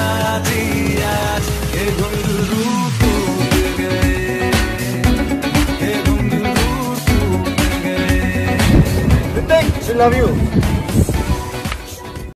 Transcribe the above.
आज ये घुंघरू टूट गए, ये घुंघरू टूट गए। Ritik, I love you.